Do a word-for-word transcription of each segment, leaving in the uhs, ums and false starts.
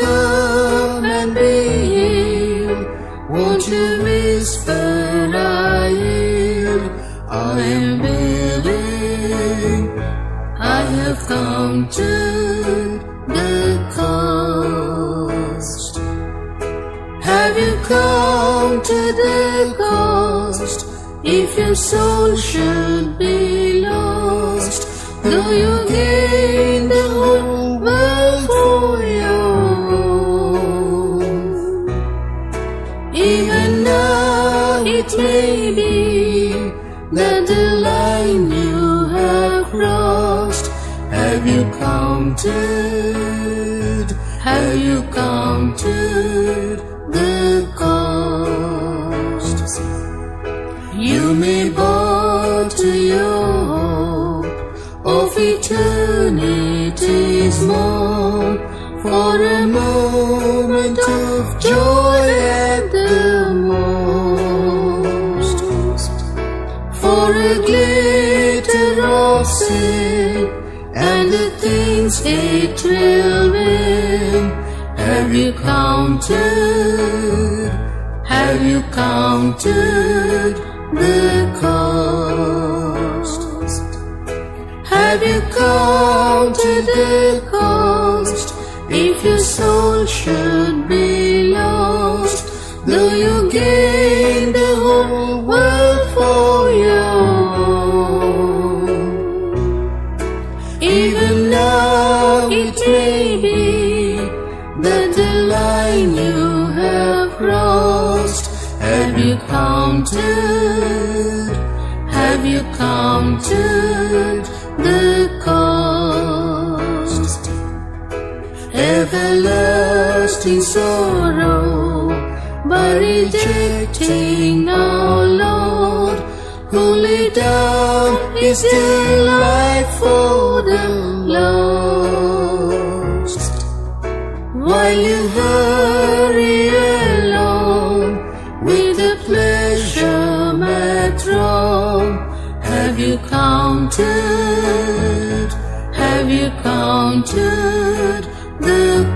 come and be healed? Won't you whisper, I yield? I am willing, I have come to the cost. Have you come to the cost? If your soul should be lost, though you gain the whole world for your own, even now it may be that the line you have crossed. Have you counted? Have you counted the cost? You may bow to your hope of eternity's morn, for a moment of joy at the most, for a glitter of sin and the things it will win. Have you counted? Have you counted the cost? Have you counted the cost? If your soul should be lost, though you gain the whole world for your own, even now it may be that the line you have crossed. Have you counted? Have you counted the cost? Everlasting sorrow by rejecting our Lord, who laid down his dear life for the lost. While you hurry along with the pleasure mad throng, have you counted? Have you counted the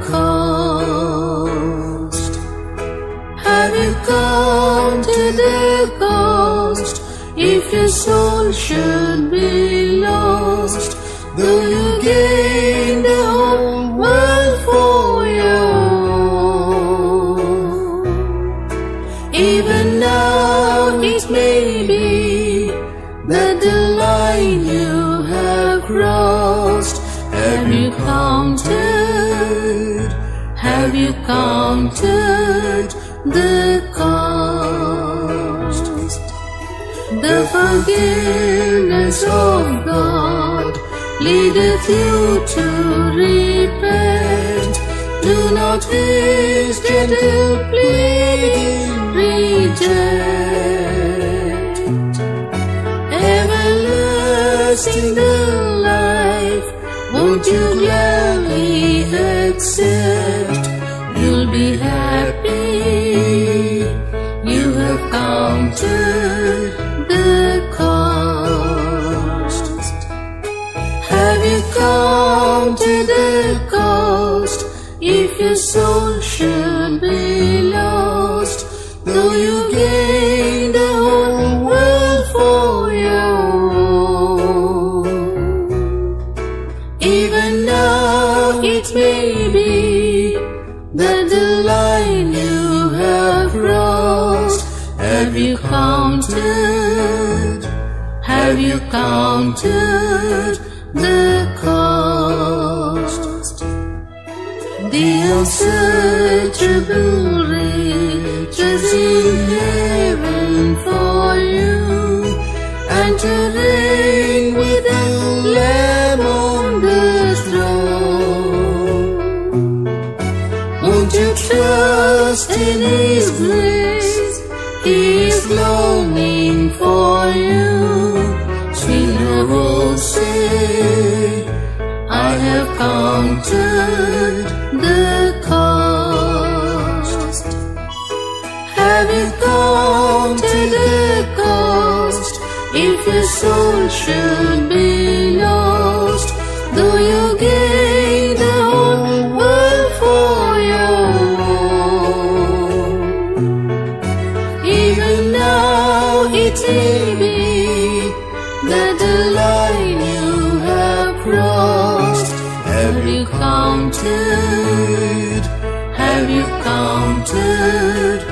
cost? Have you counted the cost? If your soul should be lost, though you gain the whole world for your own, even now it may be that the line you have crossed. Have you counted? Have you counted the cost? The forgiveness of God leadeth you to repent. Do not his gentle pleading reject. Everlasting the life, won't you gladly accept? You'll be happy, you have counted the cost. Have you counted the cost? If your soul should be lost, though you gain the whole world for your own, even now it may be that the line you have crossed. Have you counted? Have you counted the cost? The unsearchable riches in heaven for you, and to reign with the Lamb on the throne. Won't you trust in his grace? He is longing for you. Sweet rose, say, I have counted the cost. Have you counted the cost? If your soul should be lost, though you gain the whole world for your you counted? Have you counted